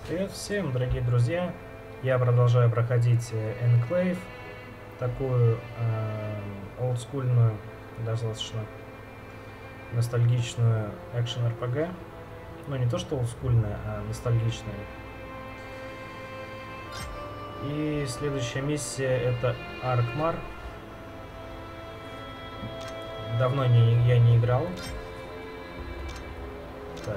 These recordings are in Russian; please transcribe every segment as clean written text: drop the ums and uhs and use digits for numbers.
Привет всем, дорогие друзья! Я продолжаю проходить Enclave, такую олдскульную, достаточно ностальгичную экшен-РПГ. Ну, не то что олдскульная, а ностальгичная. И следующая миссия — это Аркмар. Давно я не играл. Так.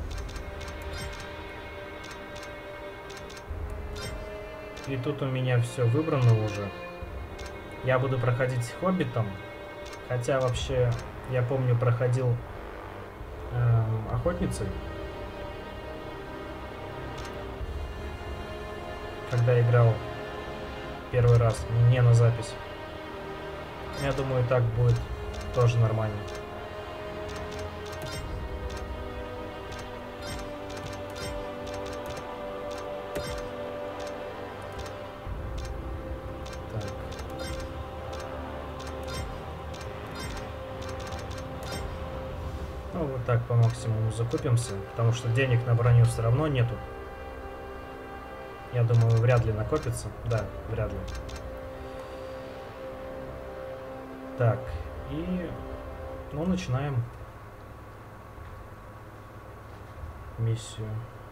И тут у меня все выбрано уже. Я буду проходить Хоббитом. Хотя вообще, я помню, проходил Охотницей. Когда играл первый раз, не на запись. Я думаю, так будет тоже нормально. Ну, вот так по максимуму закупимся, потому что денег на броню все равно нету. Я думаю, вряд ли накопится. Да, вряд ли. Так, и... ну, начинаем миссию.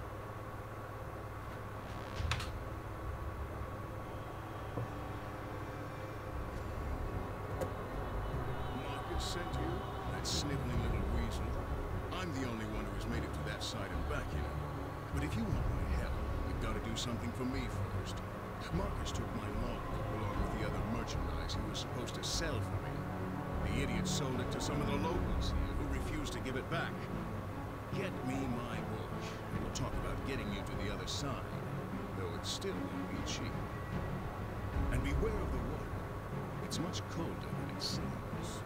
I'm the only one who has made it to that side and back, you know. But if you want my help, you've got to do something for me first. Marcus took my logbook along with the other merchandise he was supposed to sell for me. The idiot sold it to some of the locals here who refused to give it back. Get me my bush, and we'll talk about getting you to the other side, though it still won't be cheap. And beware of the water. It's much colder than it seems.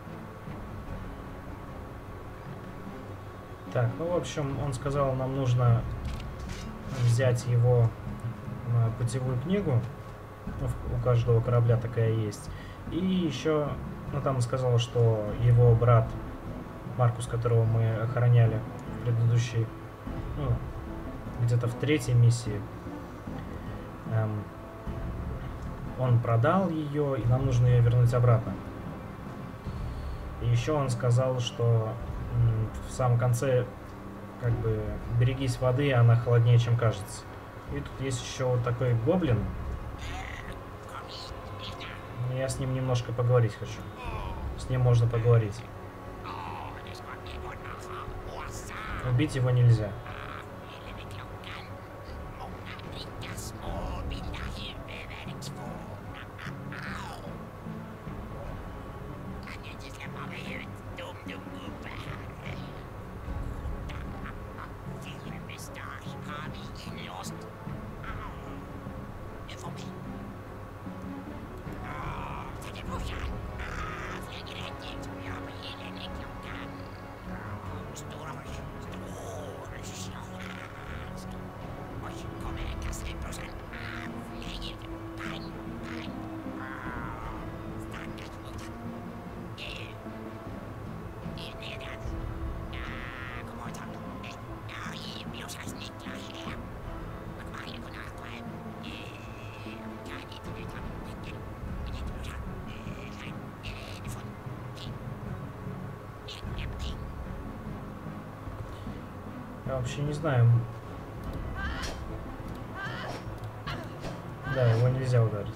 Так, ну, в общем, он сказал, нам нужно взять его путевую книгу. Ну, у каждого корабля такая есть. И еще, ну, там сказал, что его брат Маркус, которого мы охраняли в предыдущей, ну, где-то в третьей миссии, он продал ее, и нам нужно ее вернуть обратно. И еще он сказал, что в самом конце, как бы, берегись воды, она холоднее, чем кажется. И тут есть еще вот такой гоблин. Я с ним немножко поговорить хочу. С ним можно поговорить. Убить его нельзя. Я вообще не знаю. Да, его нельзя ударить.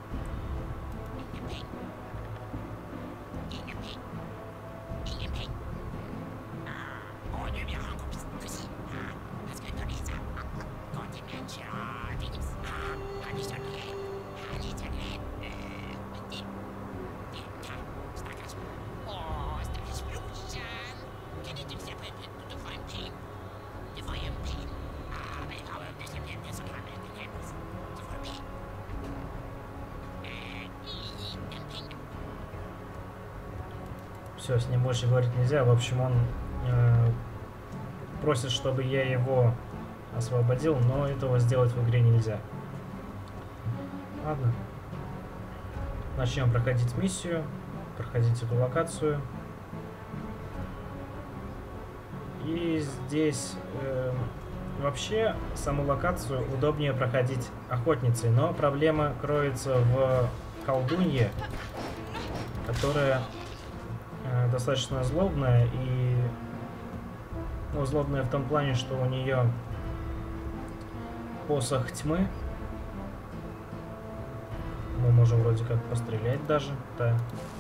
Все, с ним больше говорить нельзя. В общем, он просит, чтобы я его освободил, но этого сделать в игре нельзя. Ладно. Начнем проходить миссию, проходить эту локацию. И здесь Вообще, саму локацию удобнее проходить охотницей, но проблема кроется в колдунье, которая достаточно злобная, и ну, злобная в том плане, что у нее посох тьмы. Мы можем вроде как пострелять даже, да.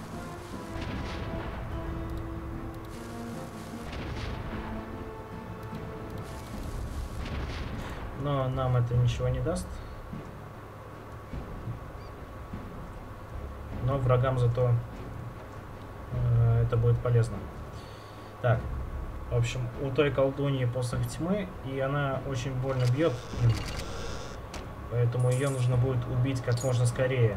Но нам это ничего не даст. Но врагам зато это будет полезно. Так, в общем, у той колдуньи посох тьмы, и она очень больно бьет. Поэтому ее нужно будет убить как можно скорее.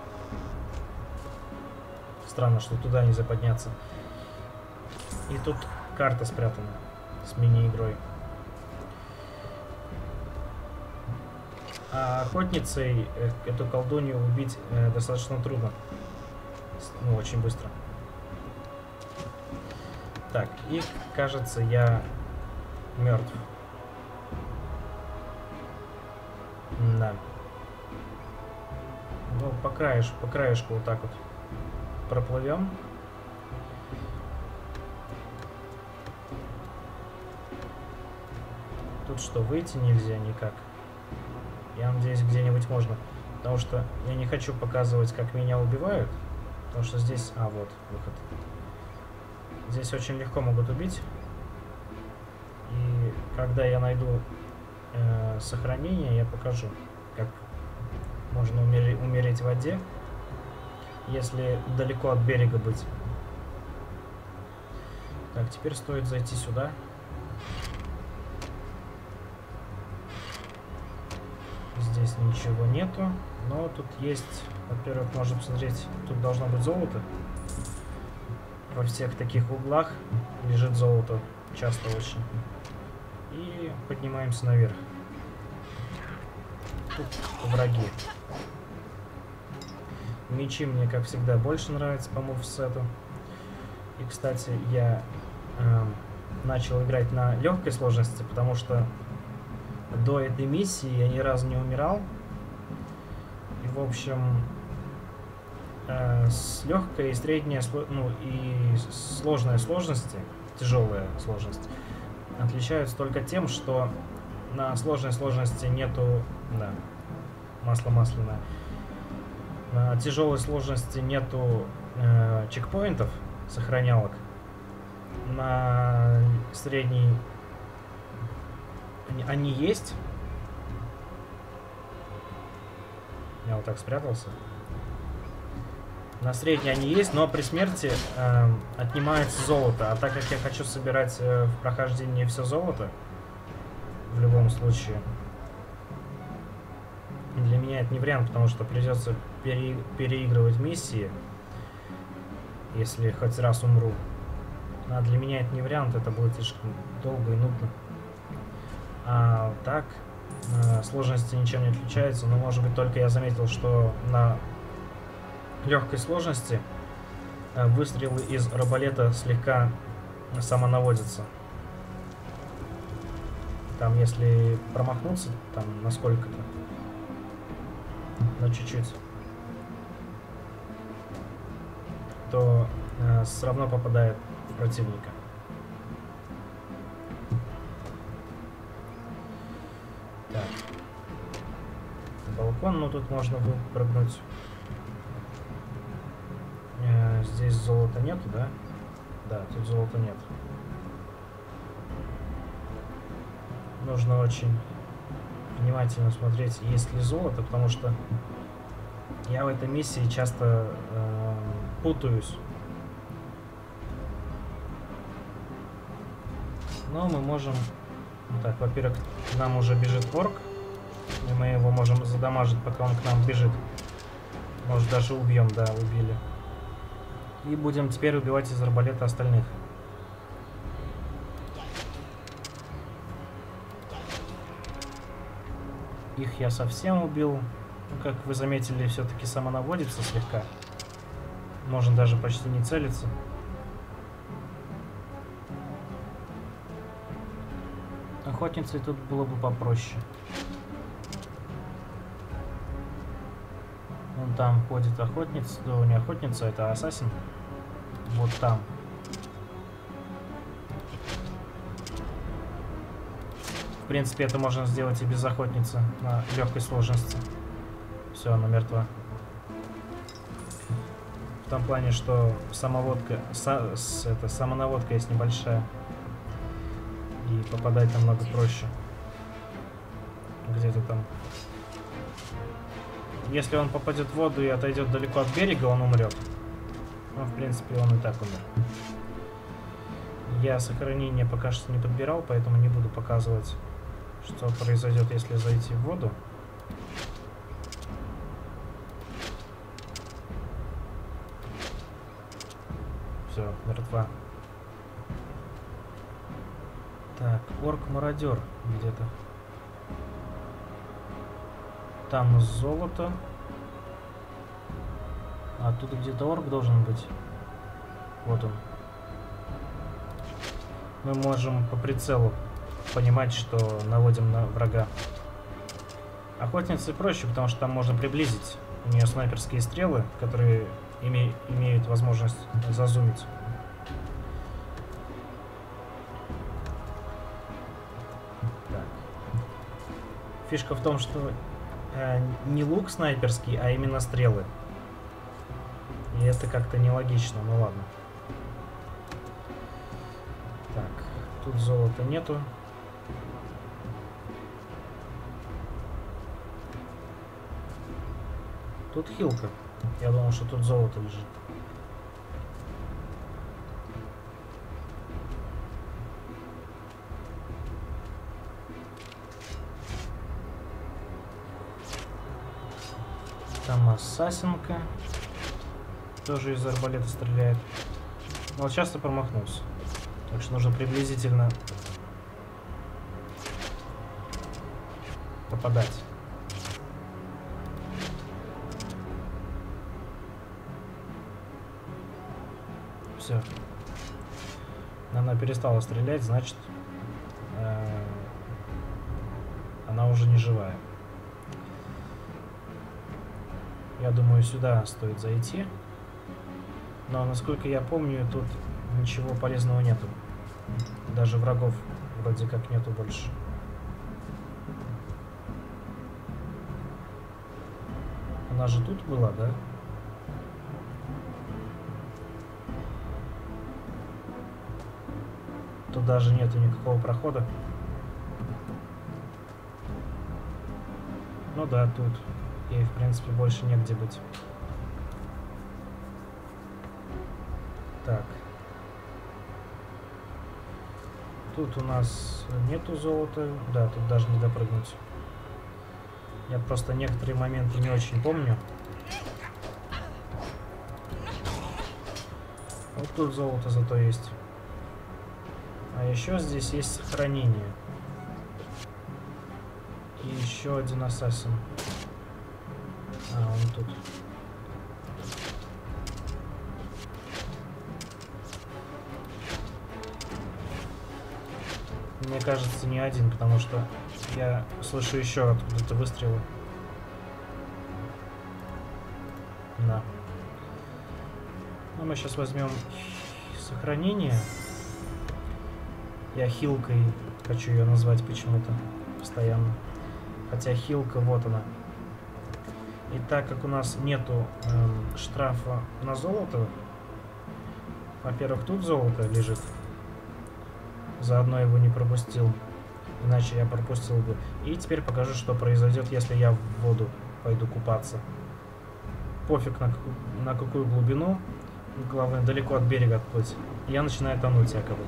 Странно, что туда нельзя подняться. И тут карта спрятана с мини-игрой. А охотницей эту колдунью убить достаточно трудно. Ну, очень быстро. Так, и кажется, я мертв. Да. Ну, по краешку вот так вот проплывем. Тут что, выйти нельзя никак? Я надеюсь, где-нибудь можно. Потому что я не хочу показывать, как меня убивают. Потому что здесь... А, вот, выход. Здесь очень легко могут убить. И когда я найду сохранение, я покажу, как можно умереть в воде, если далеко от берега быть. Так, теперь стоит зайти сюда. Здесь ничего нету, но тут есть, во-первых, можно посмотреть, тут должно быть золото. Во всех таких углах лежит золото, часто очень. И поднимаемся наверх. Тут враги. Мечи мне, как всегда, больше нравятся по мувсету. И, кстати, я начал играть на легкой сложности, потому что до этой миссии я ни разу не умирал. И, в общем, с легкой и средней, ну и сложной сложности, тяжелая сложность, отличаются только тем, что на сложной сложности нету, да, масло масляное, на тяжелой сложности нету чекпоинтов, сохранялок, на средней они есть. Я вот так спрятался. На средней они есть, но при смерти отнимается золото. А так как я хочу собирать в прохождении все золото, в любом случае, для меня это не вариант, потому что придется переигрывать миссии, если хоть раз умру. А для меня это не вариант, это будет слишком долго и нудно. А так, сложности ничем не отличаются, но, может быть, только я заметил, что на легкой сложности выстрелы из арбалета слегка самонаводятся. Там, если промахнуться, там, на сколько-то, на чуть-чуть, то все равно попадает в противника. Так. Балкон, ну тут можно выпрыгнуть. Здесь золота нету, да? Да, тут золота нет. Нужно очень внимательно смотреть, есть ли золото, потому что я в этой миссии часто путаюсь. Но мы можем... Так, во-первых, к нам уже бежит орк, и мы его можем задамажить, пока он к нам бежит. Может, даже убьем, да, убили. И будем теперь убивать из арбалета остальных. Их я совсем убил. Ну, как вы заметили, все-таки самонаводится слегка. Можно даже почти не целиться. охотницей тут было бы попроще. Вон там ходит охотница, да, не охотница, это ассасин. Вот там. В принципе, это можно сделать и без охотницы на легкой сложности. Все, она мертва. В том плане, что самоводка, самонаводка есть небольшая. И попадать намного проще. Где-то там. Если он попадет в воду и отойдет далеко от берега, он умрет. Ну, в принципе, он и так умер. Я сохранение пока что не подбирал, поэтому не буду показывать, что произойдет, если зайти в воду. Все, мертва. Так, орк-мародер где-то. Там золото. А тут где-то орк должен быть. Вот он. Мы можем по прицелу понимать, что наводим на врага. Охотнице проще, потому что там можно приблизить. У нее снайперские стрелы, которые имеют возможность зазумить. Так. Фишка в том, что не лук снайперский, а именно стрелы. И это как-то нелогично, ну ладно. Так, тут золота нету. Тут хилка. Я думал, что тут золото лежит. Там ассасинка. Тоже из арбалета стреляет. Но вот часто промахнулся. Так что нужно приблизительно попадать. Все. Она перестала стрелять, значит, она уже не живая. Я думаю, сюда стоит зайти. Но, насколько я помню, тут ничего полезного нету. Даже врагов вроде как нету больше. Она же тут была, да? Тут даже нету никакого прохода. Ну да, тут. Ей, в принципе, больше негде быть. Так. Тут у нас нету золота. Да, тут даже не допрыгнуть. Я просто некоторые моменты не очень помню. Вот тут золото зато есть. А еще здесь есть сохранение. И еще один ассасин. А, он тут. Мне кажется, не один, потому что я слышу еще откуда-то выстрелы. Да. Ну, мы сейчас возьмем сохранение. Я хилкой хочу ее назвать почему-то постоянно. Хотя хилка, вот она. И так как у нас нету штрафа на золото, во-первых, тут золото лежит. Заодно его не пропустил. Иначе я пропустил бы. И теперь покажу, что произойдет, если я в воду пойду купаться. Пофиг на какую глубину. Главное, далеко от берега отплыть. Я начинаю тонуть якобы.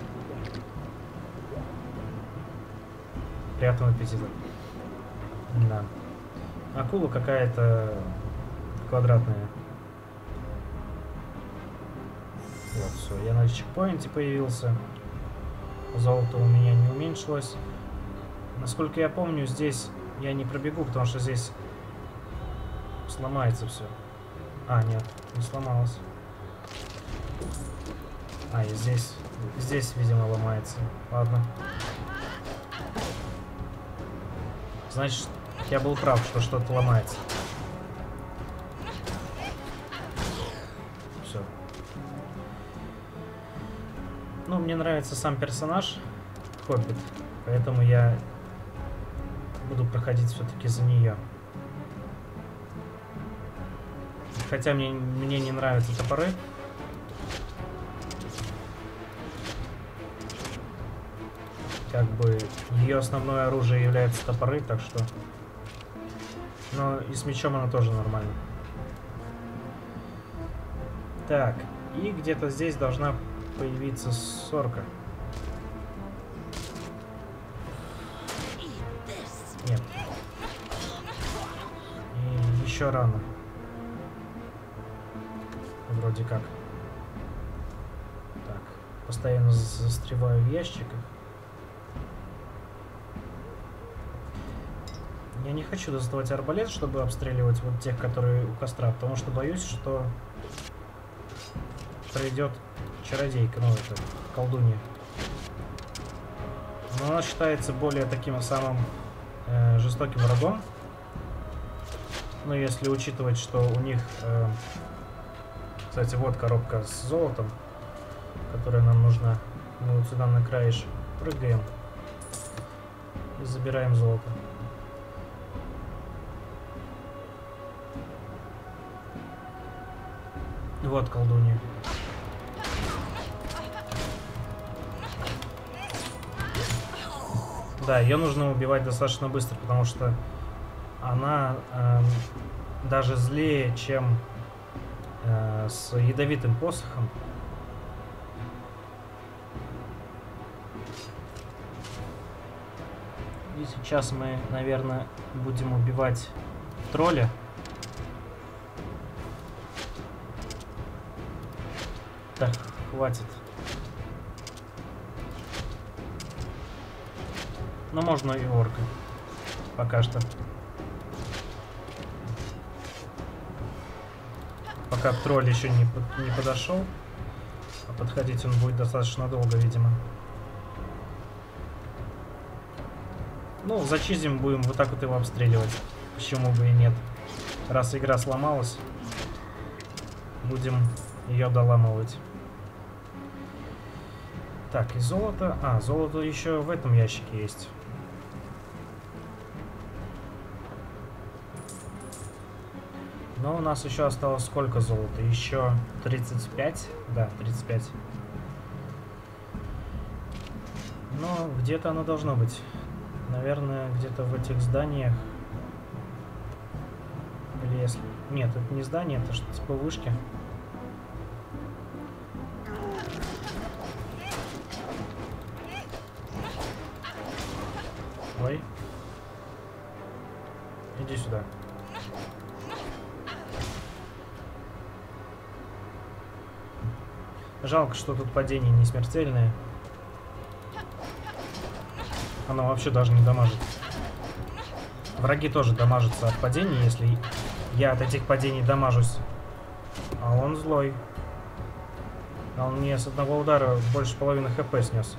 Приятного аппетита. Да. Акула какая-то квадратная. Вот, все. Я на чекпоинте появился. Золото у меня не уменьшилось. Насколько я помню, здесь я не пробегу, потому что здесь сломается все. А, нет, не сломалось. А, и здесь, видимо, ломается. Ладно. Значит, я был прав, что что-то ломается. Все. Ну, мне нравится сам персонаж, Хоббит, поэтому я буду проходить все-таки за нее. Хотя мне не нравятся топоры. Как бы ее основное оружие является топоры, так что... Но и с мечом она тоже нормально. Так, и где-то здесь должна появиться сорка. Нет. И еще рано. Вроде как. Так, постоянно застреваю в ящиках. Я не хочу доставать арбалет, чтобы обстреливать вот тех, которые у костра, потому что боюсь, что придет чародейка, ну это, колдунья. Но она считается более таким самым жестоким врагом. Но если учитывать, что у них... Кстати, вот коробка с золотом, которая нам нужна. Мы вот сюда на краешек прыгаем и забираем золото. Вот колдунья. Да, ее нужно убивать достаточно быстро, потому что она даже злее, чем с ядовитым посохом. И сейчас мы, наверное, будем убивать тролля. Так, хватит. Но можно и орка. Пока что. Пока тролль еще не подошел. А подходить он будет достаточно долго, видимо. Ну, зачизим будем вот так вот его обстреливать. Почему бы и нет. Раз игра сломалась, будем ее доламывать. Так, и золото. А, золото еще в этом ящике есть. Но у нас еще осталось сколько золота? Еще 35? Да, 35. Но где-то оно должно быть. Наверное, где-то в этих зданиях. Или если... Нет, это не здание, это что-то типа вышки. Ой. Иди сюда. Жалко, что тут падение не смертельное. Оно вообще даже не дамажит. Враги тоже дамажатся от падений, если я от этих падений дамажусь. А он злой. А он мне с одного удара больше половины хп снес.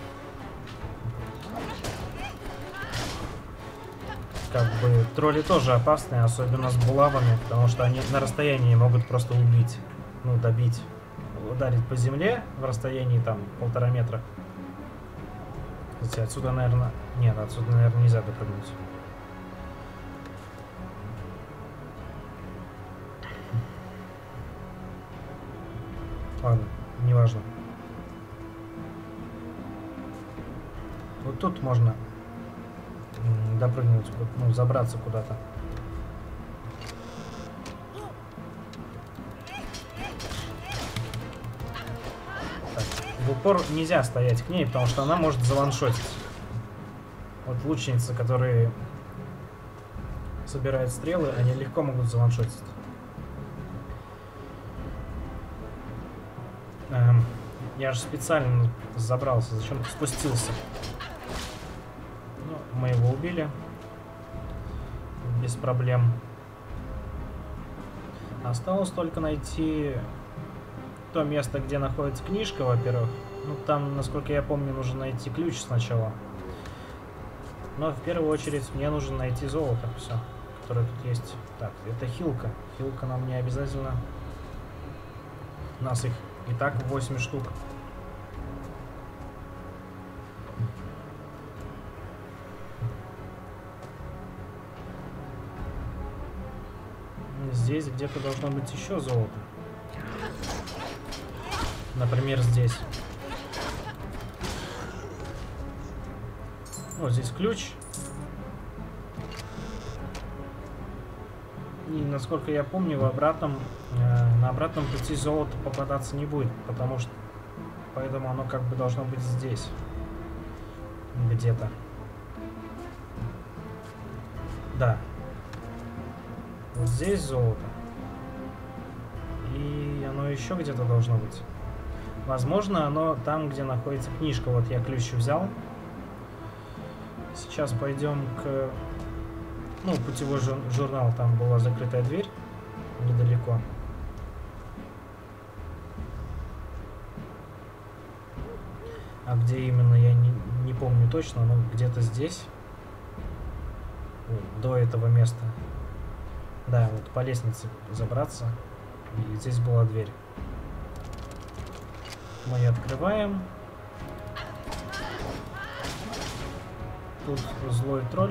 Как бы тролли тоже опасные, особенно с булавами, потому что они на расстоянии могут просто убить, ну, добить. Ударить по земле в расстоянии там 1,5 метра. Кстати, отсюда, наверное... Нет, отсюда, наверное, нельзя допрыгнуть. Ладно, неважно. Вот тут можно допрыгнуть, ну, забраться куда-то. В упор нельзя стоять к ней, потому что она может заваншотить. Вот лучницы, которые собирают стрелы, они легко могут заваншотить. Я же специально забрался, зачем-то спустился. Ну, мы его убили. Без проблем. Осталось только найти... то место, где находится книжка, во-первых. Ну, там, насколько я помню, нужно найти ключ сначала. Но в первую очередь мне нужно найти золото, все, которое тут есть. Так, это хилка. Хилка нам не обязательно. У нас их и так 8 штук. Здесь где-то должно быть еще золото. Например, здесь. Вот здесь ключ. И насколько я помню, на обратном пути золото попадаться не будет, потому что поэтому оно как бы должно быть здесь. Где-то. Да. Вот здесь золото. И оно еще где-то должно быть. Возможно, оно там, где находится книжка. Вот я ключ взял. Сейчас пойдем к... Ну, путевой журнал. Там была закрытая дверь. Недалеко. А где именно, я не помню точно. Но где-то здесь. Вот, до этого места. Да, вот по лестнице забраться. И здесь была дверь. Мы ее открываем. Тут злой тролль.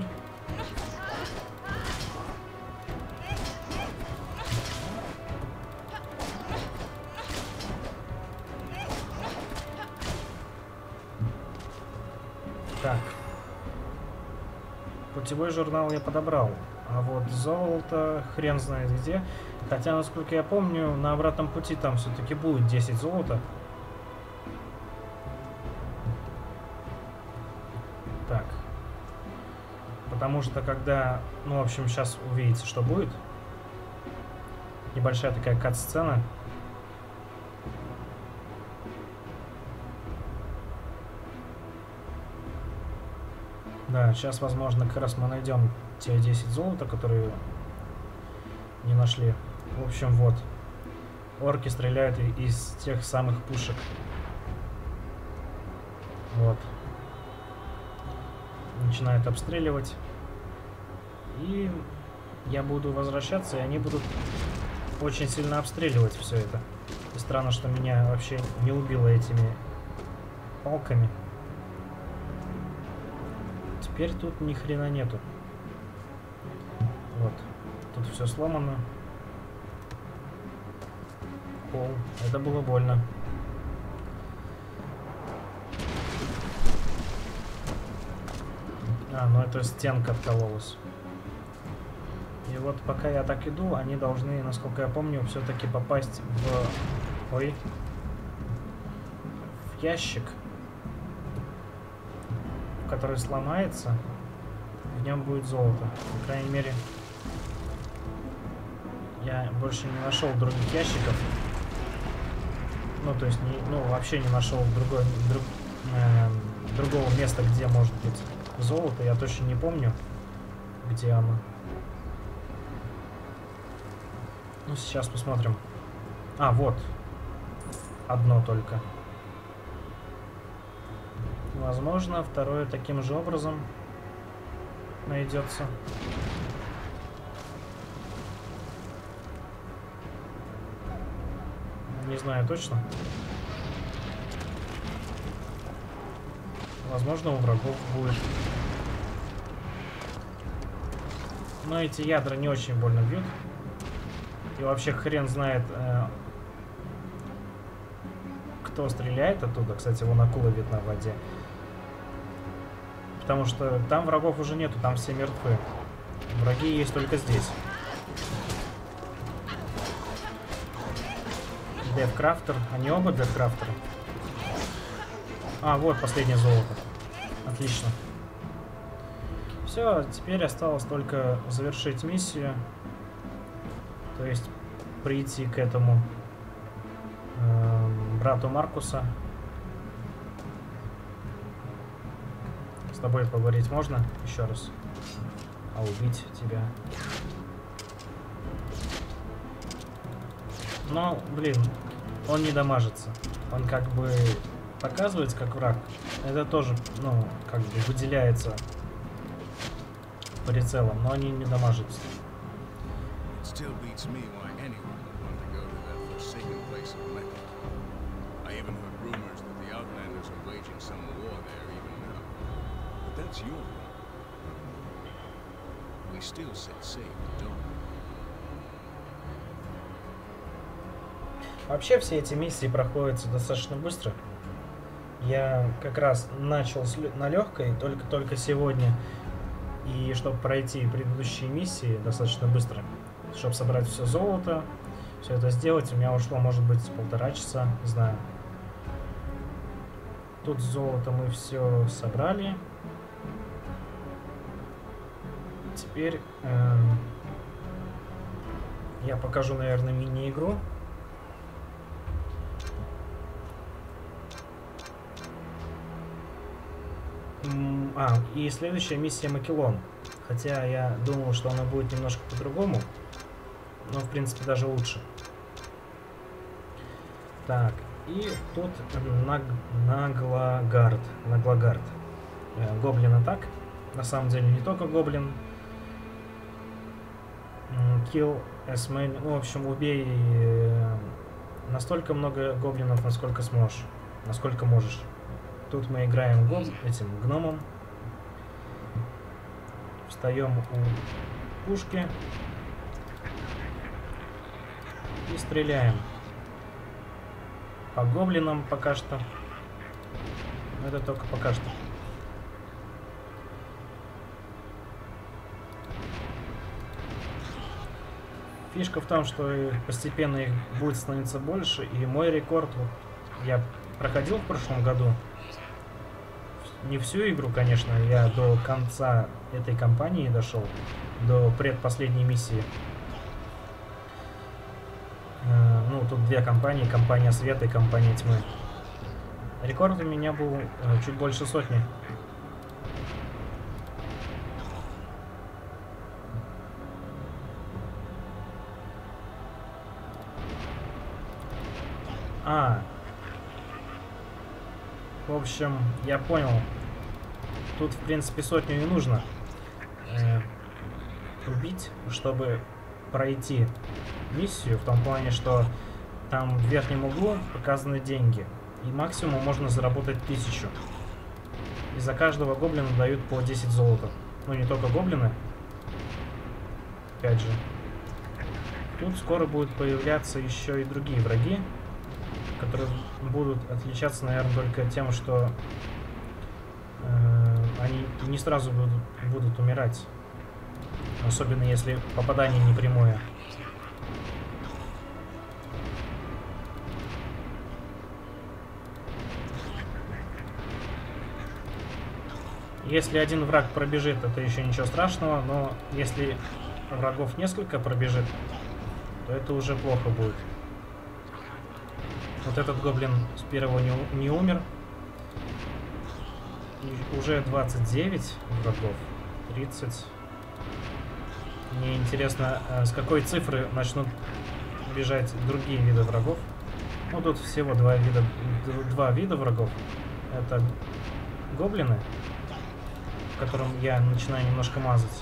Так. Путевой журнал я подобрал. А вот золото хрен знает где. Хотя, насколько я помню, на обратном пути там все-таки будет 10 золота. Так. Потому что когда... Ну, в общем, сейчас увидите, что будет. Небольшая такая кат-сцена. Да, сейчас, возможно, как раз мы найдем те 10 золота, которые не нашли. В общем, вот. Орки стреляют из тех самых пушек. Вот. Начинают обстреливать. И я буду возвращаться, и они будут очень сильно обстреливать все это. И странно, что меня вообще не убило этими палками. Теперь тут ни хрена нету. Вот. Тут все сломано. О, это было больно. А, ну это стенка откололась. И вот пока я так иду, они должны, насколько я помню, все-таки попасть в... Ой. В ящик. Который сломается. В нем будет золото. По крайней мере, я больше не нашел других ящиков. Ну, то есть, вообще не нашел другого места, где может быть золото. Я точно не помню, где оно. Ну, сейчас посмотрим. А, вот. Одно только. Возможно, второе таким же образом найдется. Не знаю точно. Возможно, у врагов будет. Но эти ядра не очень больно бьют. И вообще хрен знает, кто стреляет оттуда. Кстати, вон акула видна в воде. Потому что там врагов уже нету, там все мертвы. Враги есть только здесь. Дефкрафтер. Они оба дефкрафтеры. А, вот последнее золото. Отлично. Все, теперь осталось только завершить миссию. То есть прийти к этому брату Маркуса. С тобой поговорить можно? Еще раз. А убить тебя? Но, блин, он не дамажится. Он как бы показывается как враг. Это тоже, ну, как бы выделяется прицелом, но они не дамажатся. It still beats me why anyone would want to go to that forsaken place of Mecca. I even heard rumors that the Outlanders are waging some war there even now. But that's your problem. We still set safe, don't we? Вообще все эти миссии проходятся достаточно быстро. Я как раз начал на легкой только сегодня. И чтобы пройти предыдущие миссии достаточно быстро, чтобы собрать все золото, все это сделать, у меня ушло, может быть, 1,5 часа, не знаю. Тут золото мы все собрали. Теперь я покажу, наверное, мини-игру. И следующая миссия Макелон. Хотя я думал, что она будет немножко по-другому. Но, в принципе, даже лучше. Так, и тут Наглогард. Гоблин атак. На самом деле не только гоблин. Kill as many. Ну, в общем, убей настолько много гоблинов, насколько сможешь. Насколько можешь. Тут мы играем этим гномом. Встаем у пушки. И стреляем. По гоблинам пока что. Но это только пока что. Фишка в том, что постепенно их будет становиться больше. И мой рекорд, вот, я проходил в прошлом году. Не всю игру, конечно, я до конца этой кампании дошел, до предпоследней миссии. Ну, тут две кампании, кампания света и кампания тьмы. Рекорд у меня был чуть больше 100. В общем, я понял. Тут, в принципе, 100 не нужно убить, чтобы пройти миссию. В том плане, что там в верхнем углу показаны деньги. И максимум можно заработать 1000. И за каждого гоблина дают по 10 золота. Ну, не только гоблины. Опять же. Тут скоро будут появляться еще и другие враги, которые будут отличаться, наверное, только тем, что они не сразу будут умирать. Особенно если попадание не прямое. Если один враг пробежит, это еще ничего страшного, но если врагов несколько пробежит, то это уже плохо будет. Вот этот гоблин с первого не умер. И уже 29 врагов. 30. Мне интересно, с какой цифры начнут бежать другие виды врагов. Ну, тут всего два вида врагов. Это гоблины, которым я начинаю немножко мазать.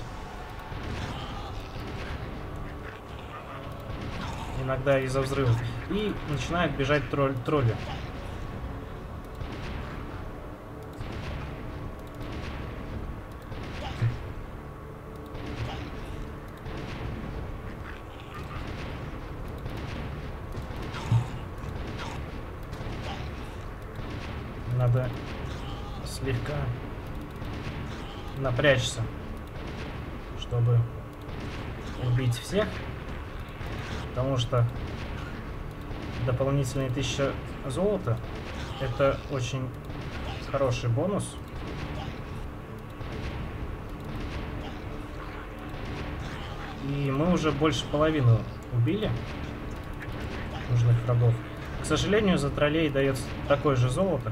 Иногда из-за взрывов. И начинают бежать тролли. Надо слегка напрячься, чтобы убить всех. Потому что дополнительные 1000 золота — это очень хороший бонус. И мы уже больше половины убили нужных врагов. К сожалению, за троллей дается такое же золото.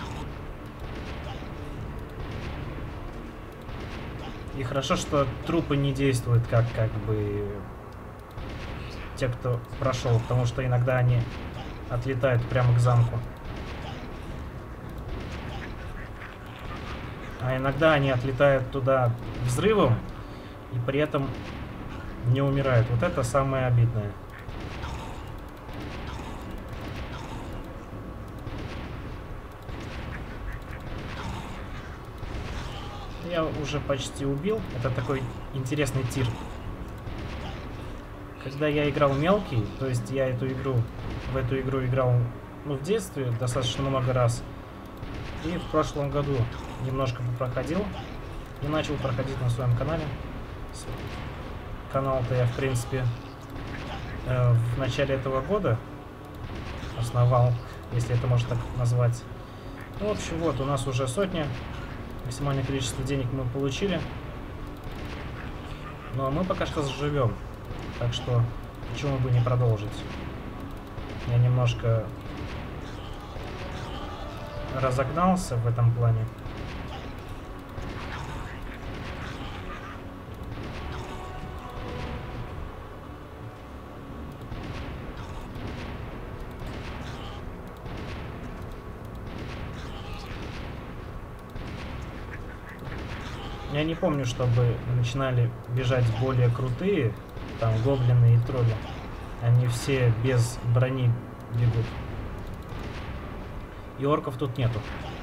И хорошо, что трупы не действуют как бы те, кто прошел, потому что иногда они отлетают прямо к замку. А иногда они отлетают туда взрывом, и при этом не умирают. Вот это самое обидное. Я уже почти убил. Это такой интересный тир. Когда я играл мелкий, то есть я в эту игру играл, ну, в детстве достаточно много раз. И в прошлом году немножко проходил. И начал проходить на своем канале. Канал-то я, в принципе, в начале этого года основал, если это можно так назвать. Ну, в общем, вот, у нас уже 100. Максимальное количество денег мы получили. Но мы пока что живем. Так что, почему бы не продолжить? Я немножко разогнался в этом плане. Я не помню, чтобы начинали бежать более крутые, там, гоблины и тролли. Они все без брони бегут. И орков тут нету.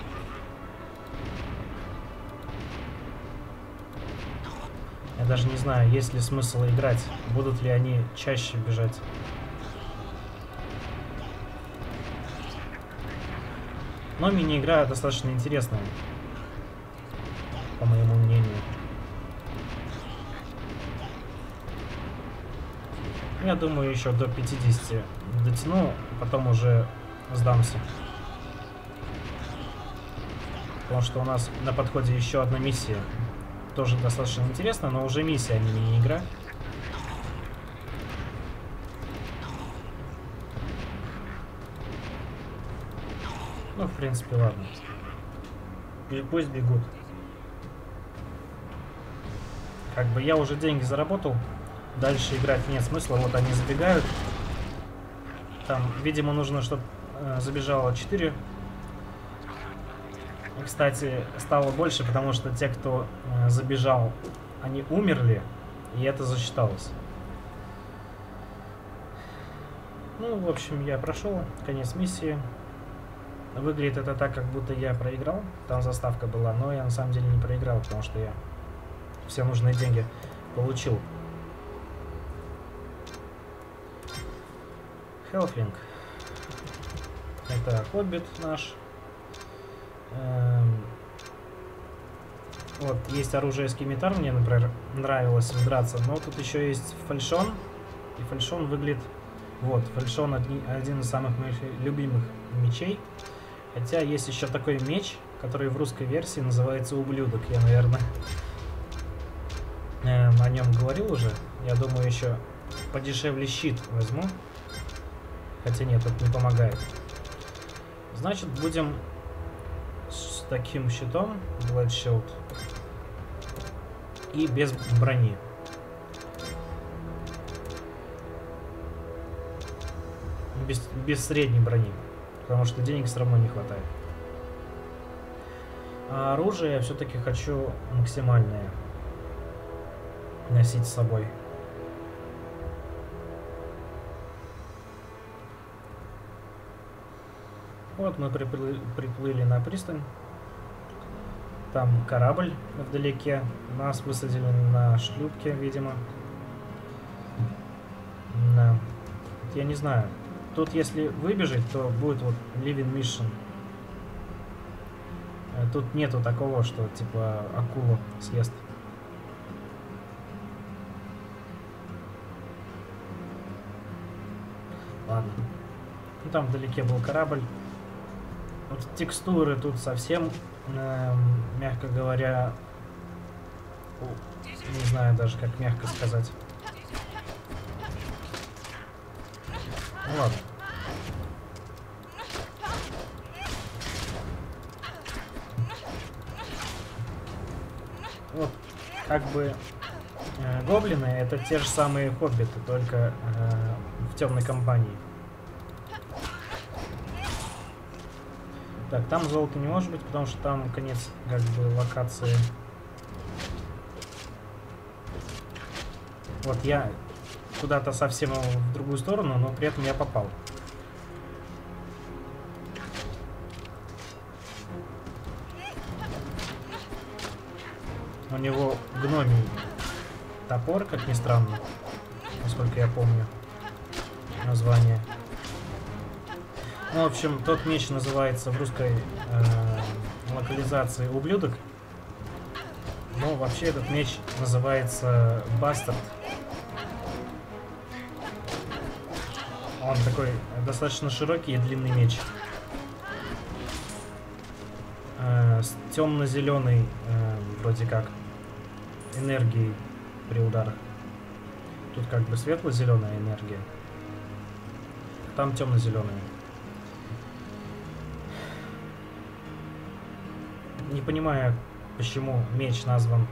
Я даже не знаю, есть ли смысл играть. Будут ли они чаще бежать. Но мини-игра достаточно интересная, по моему мнению. Я думаю, еще до 50 дотяну, потом уже сдамся. Потому что у нас на подходе еще одна миссия. Тоже достаточно интересно, но уже миссия, а не мини-игра. Ну, в принципе, ладно. Пусть бегут. Как бы я уже деньги заработал. Дальше играть нет смысла. Вот они забегают. Там, видимо, нужно, чтобы забежало 4. И, кстати, стало больше, потому что те, кто забежал, они умерли. И это засчиталось. Ну, в общем, я прошел. Конец миссии. Выглядит это так, как будто я проиграл. Там заставка была. Но я на самом деле не проиграл, потому что я все нужные деньги получил. Хелфлинг. Это хоббит наш. Вот, есть оружие скимитар, мне, например, нравилось драться, но тут еще есть фальшон. И фальшон выглядит... Вот, фальшон один из самых моих любимых мечей. Хотя есть еще такой меч, который в русской версии называется ублюдок. Я, наверное, о нем говорил уже. Я думаю, еще подешевле щит возьму. Хотя нет, это не помогает. Значит, будем с таким щитом, Blade Shield, и без брони. Без средней брони. Потому что денег все равно не хватает. А оружие я все-таки хочу максимальное носить с собой. Вот мы приплыли на пристань. Там корабль вдалеке. Нас высадили на шлюпке, видимо. Да. Я не знаю. Тут, если выбежать, то будет вот Living Mission. Тут нету такого, что типа акулу съест. Ладно. Ну, там вдалеке был корабль. Вот текстуры тут совсем, мягко говоря, не знаю даже, как мягко сказать. Ну ладно. Вот, как бы гоблины это те же самые хоббиты, только в темной компании. Так, там золото не может быть, потому что там конец как бы локации. Вот я куда-то совсем в другую сторону, но при этом я попал. У него гномий топор, как ни странно, насколько я помню название. Ну, в общем, тот меч называется в русской локализации «Ублюдок». Но вообще этот меч называется «Бастард». Он такой достаточно широкий и длинный меч. С темно-зеленой, вроде как, энергией при ударах. Тут как бы светло-зеленая энергия. Там темно-зеленая. Не понимаю, почему меч назван...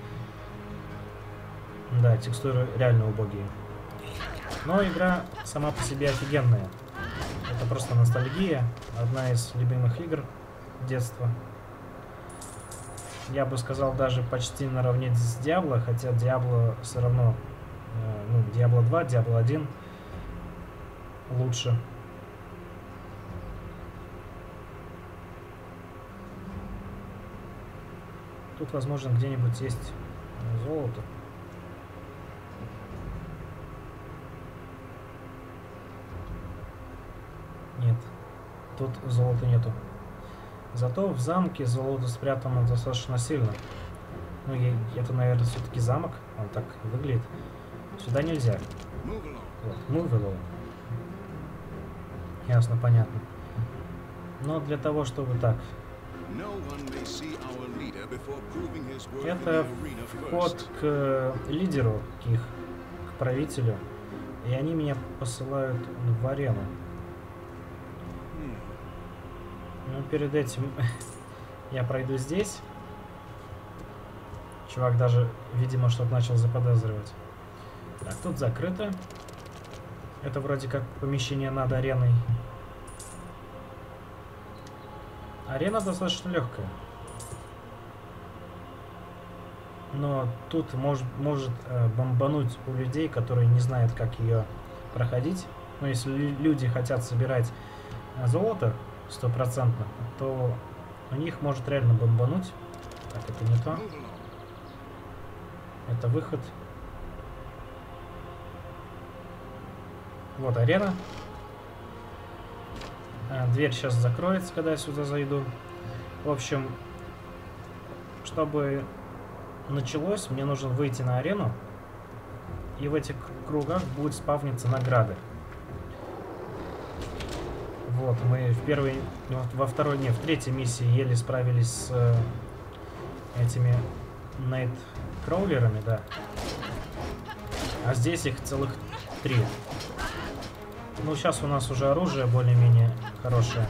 Да, текстуры реально убогие. Но игра сама по себе офигенная. Это просто ностальгия. Одна из любимых игр детства. Я бы сказал, даже почти наравне с Diablo, хотя Diablo все равно... ну, Diablo 2, Diablo 1 лучше. Тут, возможно, где-нибудь есть золото. Нет, тут золота нету. Зато в замке золото спрятано достаточно сильно. Ну, это, наверное, все-таки замок. Он так выглядит. Сюда нельзя. Вот, move along. Ясно, понятно. Но для того, чтобы так... Это вход к лидеру их, к правителю. И они меня посылают в арену. Но перед этим я пройду здесь. Чувак даже, видимо, что-то начал заподозривать. Так, тут закрыто. Это вроде как помещение над ареной. Арена достаточно легкая. Но тут может бомбануть у людей, которые не знают, как ее проходить. Но если люди хотят собирать золото 100%, то у них может реально бомбануть. Так, это не то. Это выход. Вот арена. Дверь сейчас закроется, когда я сюда зайду. В общем, чтобы началось, мне нужно выйти на арену. И в этих кругах будет спавниться награды. Вот, мы в первой, во второй, не, в третьей миссии еле справились с этими найткроулерами, да. А здесь их целых 3. Ну, сейчас у нас уже оружие более-менее хорошее.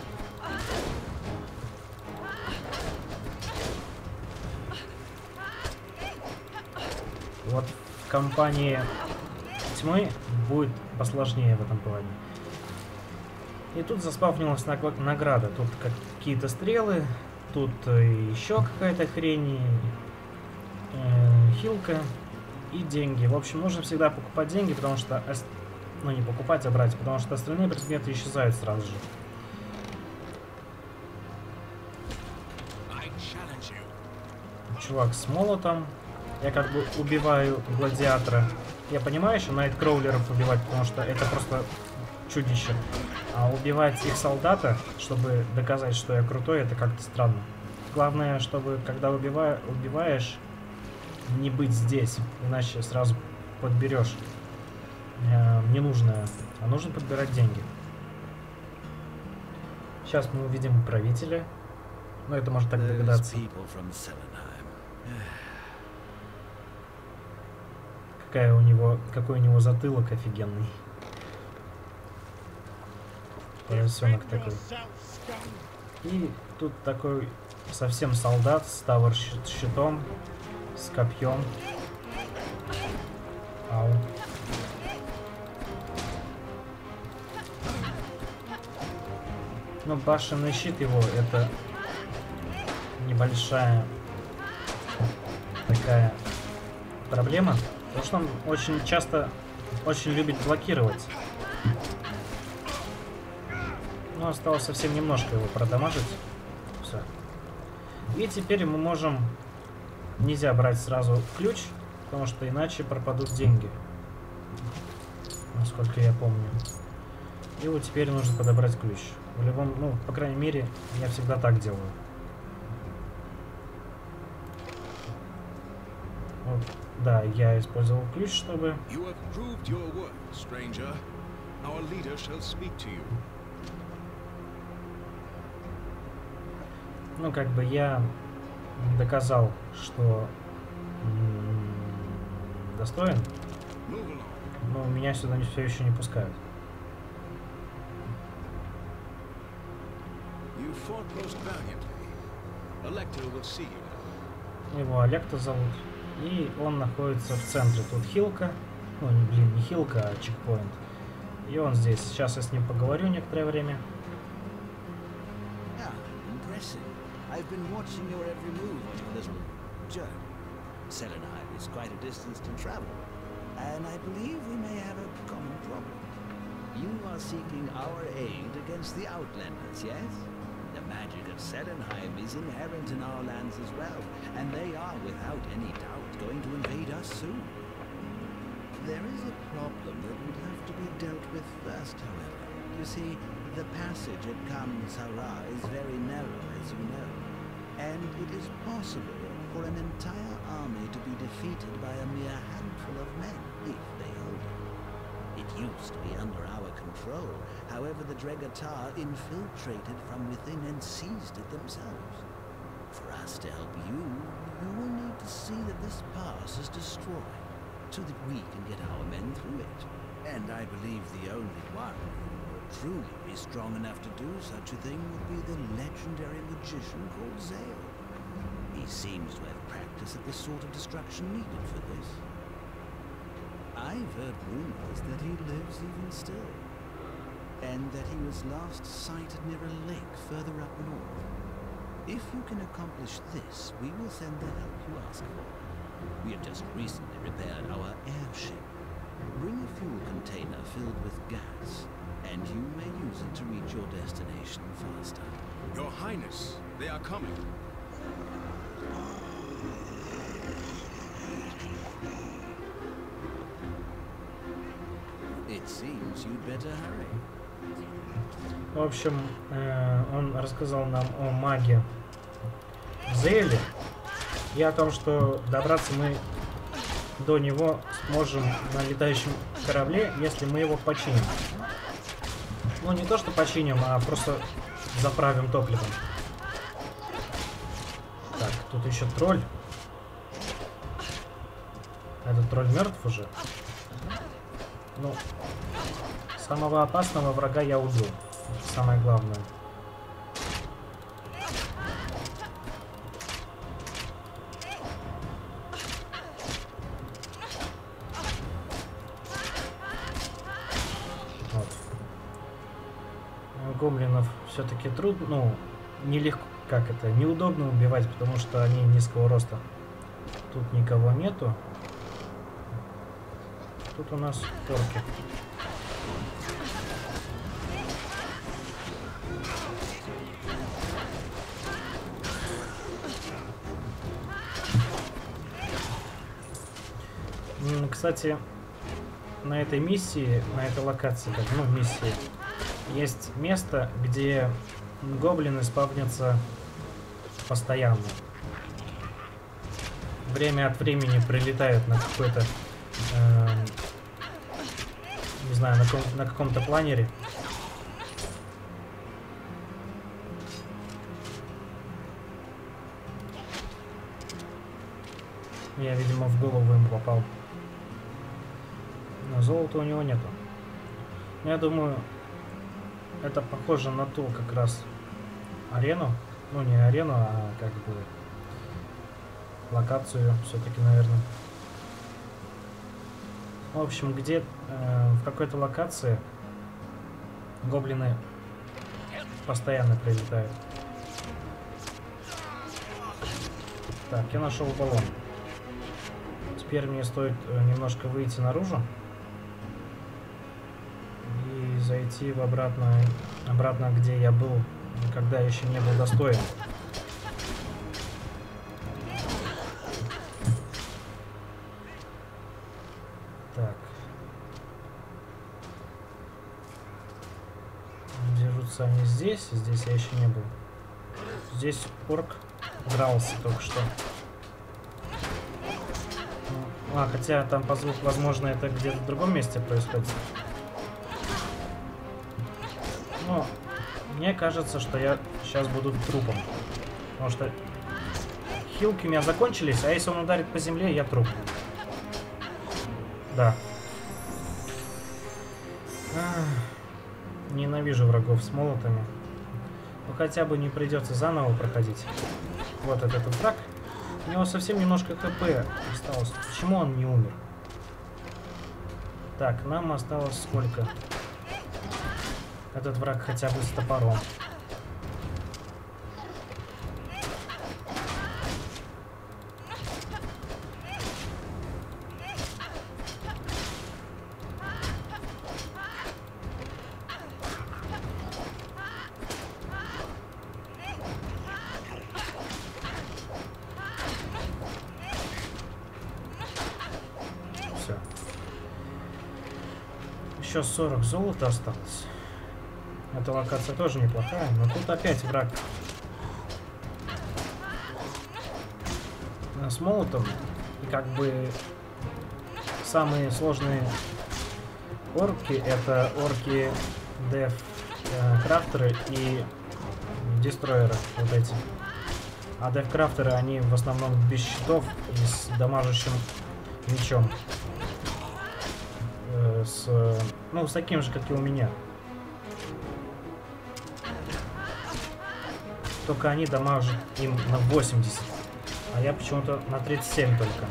Вот в компании тьмы будет посложнее в этом плане. И тут заспавнилась награда. Тут какие-то стрелы, тут еще какая-то хрень, хилка и деньги. В общем, нужно всегда покупать деньги, потому что... Ну, не покупать, а брать, потому что остальные предметы исчезают сразу же. Чувак с молотом. Я как бы убиваю гладиатора. Я понимаю еще найткроулеров убивать, потому что это просто чудище. А убивать их солдата, чтобы доказать, что я крутой, это как-то странно. Главное, чтобы когда убиваешь, не быть здесь, иначе сразу подберешь ненужное, а нужно подбирать деньги. Сейчас мы увидим правителя. Ну, это может так догадаться. Какой у него затылок офигенный. Поросенок такой. И тут такой совсем солдат с тауэр-щитом, с копьем. Ау. Но башенный щит его — это небольшая такая проблема. Потому что он очень часто очень любит блокировать. Но осталось совсем немножко его продамажить. Все. И теперь мы можем... Нельзя брать сразу ключ, потому что иначе пропадут деньги. Насколько я помню. И вот теперь нужно подобрать ключ. В любом... Ну, по крайней мере, я всегда так делаю. Вот. Да, я использовал ключ, чтобы... Ну, как бы я доказал, что достоин, но меня сюда все еще не пускают. Его Олекта зовут. И он находится в центре. Тут хилка. Ну, блин, не хилка, а чекпоинт. И он здесь. Сейчас я с ним поговорю некоторое время. I've been watching your every move on your little journey. Selenheim is quite a distance to travel, and I believe we may have a common problem. You are seeking our aid against the Outlanders, yes? The magic of Selenheim is inherent in our lands as well, and they are without any doubt going to invade us soon. There is a problem that would have to be dealt with first, however. You see, the passage at Kamsara is very narrow, as you know, and it is possible for an entire army to be defeated by a mere handful of men, if they hold it. It used to be under our control, however the Dregatar infiltrated from within and seized it themselves. For us to help you, you will need to see that this pass is destroyed, so that we can get our men through it. And I believe the only one who would truly be strong enough to do such a thing would be the legendary magician called Zale. He seems to have practiced at the sort of destruction needed for this. I've heard rumors that he lives even still, and that he was last sighted near a lake further up north. If you can accomplish this, we will send the help you ask for. We have just recently repaired our airship. Bring a fuel container filled with gas, and you may use it to reach your destination faster. Your Highness, they are coming. It seems you'd better hurry. В общем, он рассказал нам о маге Зейле и о том, что добраться мы до него сможем на летающем корабле, если мы его починим. Ну, не то, что починим, а просто заправим топливом. Так, тут еще тролль. Этот тролль мертв уже. Ну, самого опасного врага я убил. Это самое главное. Вот. Гоблинов все-таки трудно, ну, нелегко, как это, неудобно убивать, потому что они низкого роста. Тут никого нету. Тут у нас орки. Кстати, на этой миссии, на этой локации, ну, миссии, есть место, где гоблины спавнятся постоянно. Время от времени прилетают на какой-то, не знаю, на каком-то планере. Я, видимо, в голову им попал. Но золота у него нету. Я думаю, это похоже на ту как раз арену. Ну, не арену, а как бы локацию все-таки, наверное. В общем, где в какой-то локации гоблины постоянно прилетают. Так, я нашел баллон. теперь мне стоит немножко выйти наружу и зайти в обратно, где я был, когда еще не был достоин. Так. Держатся они здесь. Здесь я еще не был. Здесь орк дрался только что. Хотя там по звуку, возможно, это где-то в другом месте происходит. Но мне кажется, что я сейчас буду трупом. Потому что хилки у меня закончились, а если он ударит по земле, я труп. Да. Ненавижу врагов с молотами. Но хотя бы не придется заново проходить. Вот этот враг. У него совсем немножко хп осталось. Почему он не умер? Так, нам осталось сколько? Этот враг хотя бы с топором. Еще 40 золота осталось. Эта локация тоже неплохая, но тут опять враг с молотом. И как бы самые сложные орки — это орки деф-крафтеры и дестройеры вот эти. А деф-крафтеры, они в основном без щитов и с дамажащим мечом. С таким же, как и у меня. Только они дамажат им на 80, а я почему-то на 37 только.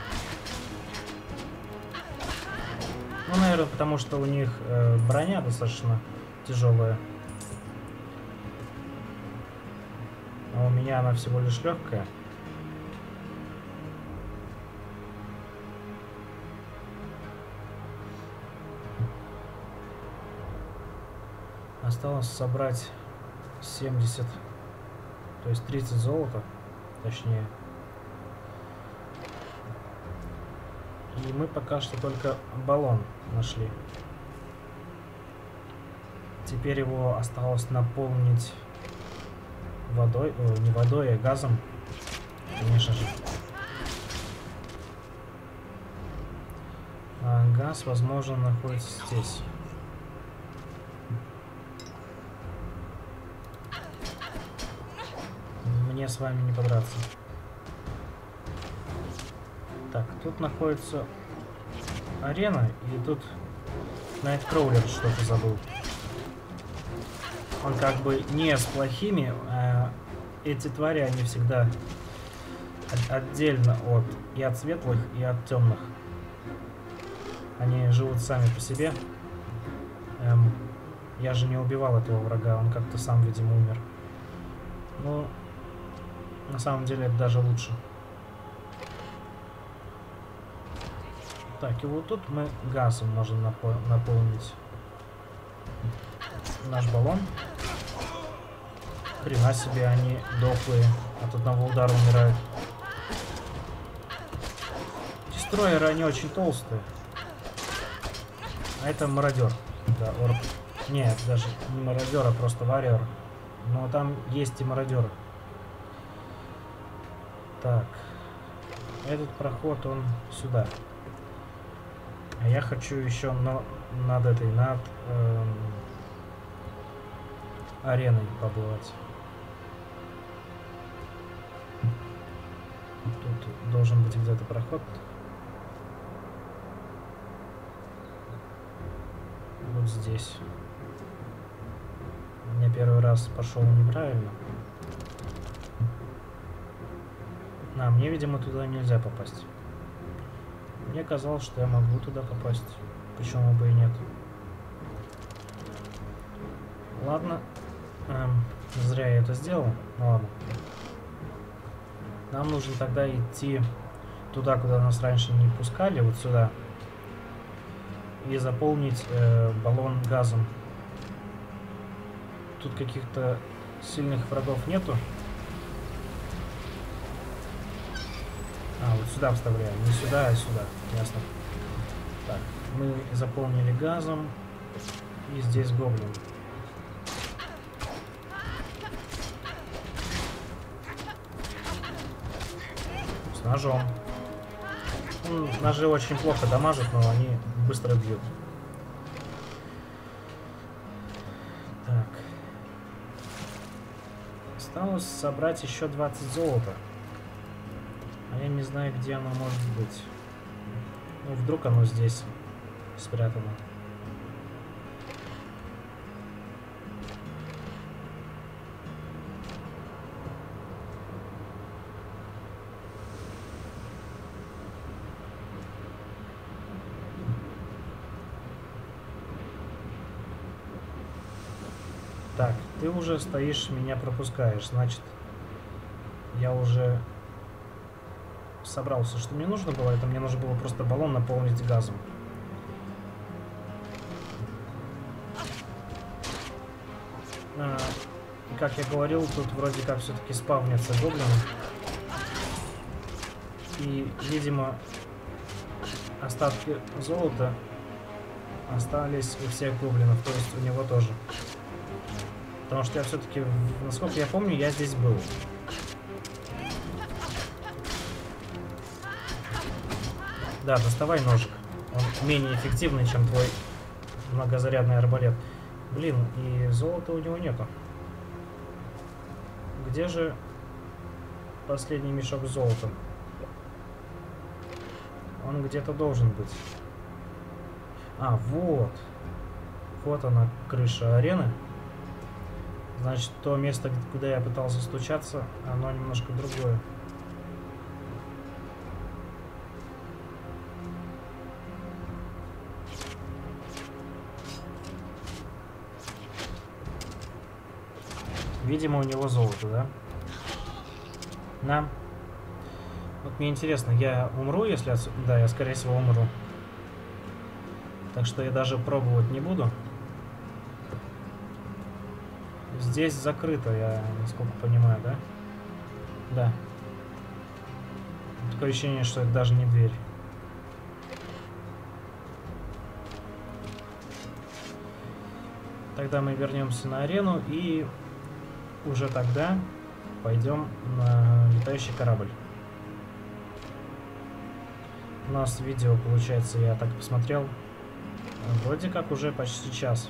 Ну, наверное, потому что у них броня достаточно тяжелая. А у меня она всего лишь легкая. Осталось собрать 70, то есть 30 золота, точнее. И мы пока что только баллон нашли. Теперь его осталось наполнить водой, не водой, а газом, конечно же. А газ, возможно, находится здесь. Мне с вами не подраться. Так, тут находится арена, и тут Найткроулер что-то забыл. Он как бы не с плохими, а эти твари, они всегда отдельно и от светлых, и от темных. Они живут сами по себе. Я же не убивал этого врага, он как-то сам, видимо, умер. Ну, на самом деле это даже лучше. Так, и вот тут мы газом можем наполнить наш баллон. Хрена себе, они дохлые, от одного удара умирают. Дестройеры, они очень толстые. А это мародер. Да, орк. Нет, даже не мародер, а просто варьер. Но там есть и мародеры. Так. Этот проход, он сюда. А я хочу еще над ареной побывать. Тут должен быть где-то проход. Вот здесь. Я первый раз пошел неправильно. Мне, видимо, туда нельзя попасть. Мне казалось, что я могу туда попасть. Почему бы и нет? Ладно. Зря я это сделал. Ну ладно. Нам нужно тогда идти туда, куда нас раньше не пускали, вот сюда, и заполнить баллон газом. Тут каких-то сильных врагов нету. А, вот сюда вставляем. Не сюда, а сюда. Ясно. Так, мы заполнили газом. И здесь гоблин. С ножом. Ножи очень плохо дамажат, но они быстро бьют. Так. Осталось собрать еще 20 золота. А я не знаю, где оно может быть. Ну, вдруг оно здесь спрятано. Так, ты уже стоишь, меня пропускаешь. Значит, я уже собрался, что мне нужно было. Это мне нужно было просто баллон наполнить газом. Как я говорил, тут вроде как все-таки спавнятся гоблины. И, видимо, остатки золота остались у всех гоблинов, то есть у него тоже. Потому что я все-таки, насколько я помню, я здесь был. Да, доставай ножик. Он менее эффективный, чем твой многозарядный арбалет. Блин, и золота у него нету. Где же последний мешок с золотом? Он где-то должен быть. А, вот. Вот она, крыша арены. Значит, то место, куда я пытался стучаться, оно немножко другое. Видимо, у него золото, да? На. Вот мне интересно, я умру, если... Да, я, скорее всего, умру. Так что я даже пробовать не буду. Здесь закрыто, я насколько понимаю, да? Да. Такое ощущение, что это даже не дверь. Тогда мы вернемся на арену и уже тогда пойдем на летающий корабль. У нас видео, получается, я так посмотрел, вроде как уже почти час.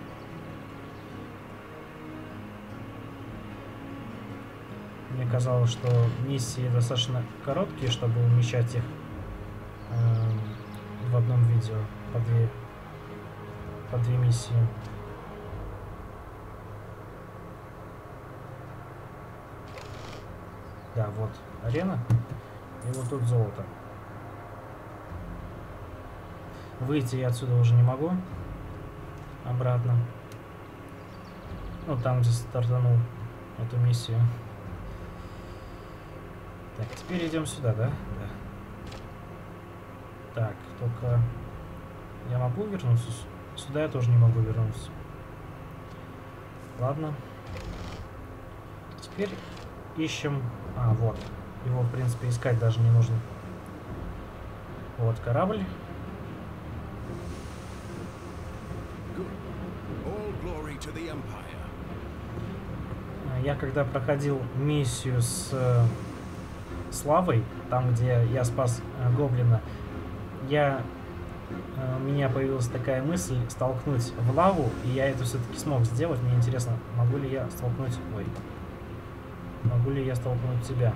Мне казалось, что миссии достаточно короткие, чтобы умещать их в одном видео по две миссии. Да, вот арена. И вот тут золото. Выйти я отсюда уже не могу. Обратно. Ну, там, где стартанул эту миссию. Так, теперь идем сюда, да? Да. Так, только... Я могу вернуться? Сюда я тоже не могу вернуться. Ладно. Теперь ищем... А, вот. Его, в принципе, искать даже не нужно. Вот корабль. Я когда проходил миссию с Славой, там, где я спас гоблина, у меня появилась такая мысль столкнуть в лаву, и я это все-таки смог сделать. Мне интересно, могу ли я столкнуть... Ой. Могу ли я столкнуть тебя?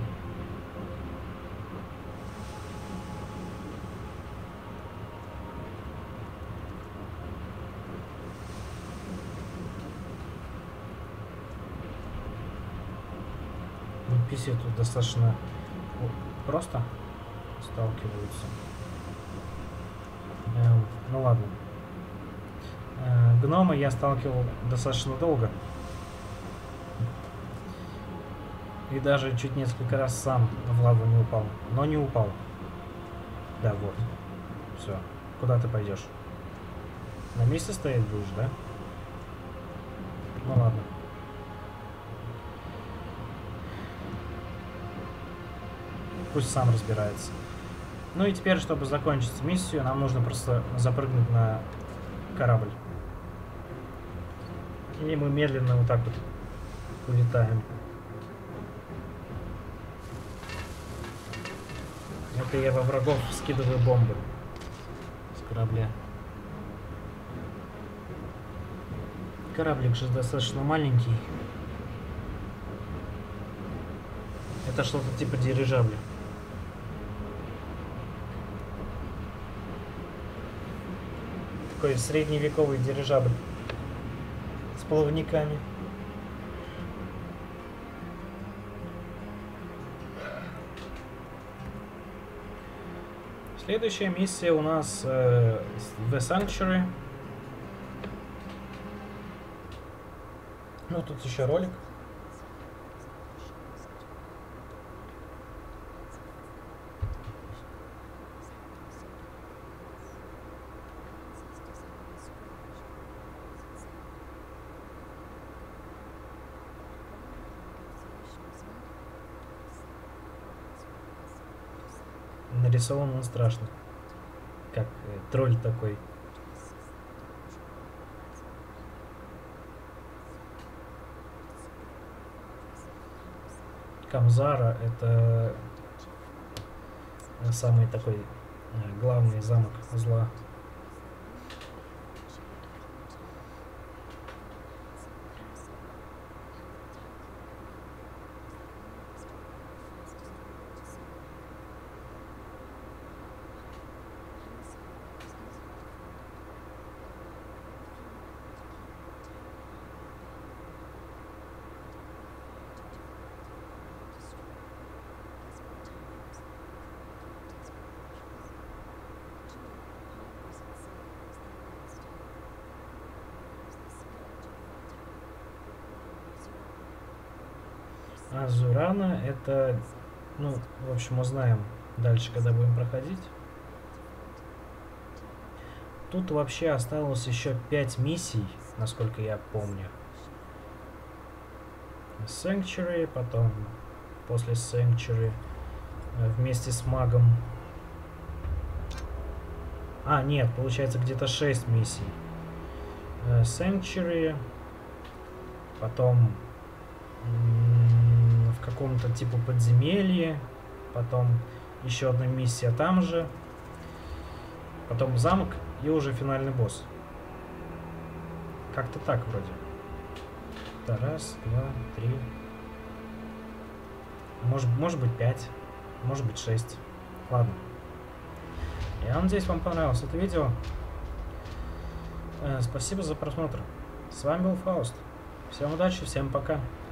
NPC тут достаточно просто сталкиваются. Ну ладно. Гнома я сталкивал достаточно долго. И даже чуть несколько раз сам в лаву не упал. Но не упал. Да, вот. Все. Куда ты пойдешь? На месте стоять будешь, да? Ну ладно. Пусть сам разбирается. Ну и теперь, чтобы закончить миссию, нам нужно просто запрыгнуть на корабль. И мы медленно вот так вот улетаем. Это я во врагов скидываю бомбы с корабля. Кораблик же достаточно маленький. Это что-то типа дирижабля. Такой средневековый дирижабль с плавниками. Следующая миссия у нас The Sanctuary. Ну, тут еще ролик. Нарисован он страшно. Как тролль такой. Камзара — это самый такой главный замок зла. А Зурана — это, ну, в общем, узнаем дальше, когда будем проходить. Тут вообще осталось еще 5 миссий, насколько я помню. Sanctuary, потом после Sanctuary вместе с магом. А, нет, получается где-то 6 миссий. Sanctuary, потом в каком-то типа подземелье, потом еще одна миссия там же, потом замок и уже финальный босс. Как-то так вроде. Это раз, два, три. Может быть 5, может быть 6. Ладно. Я надеюсь, вам понравилось это видео. Спасибо за просмотр. С вами был Фауст. Всем удачи, всем пока.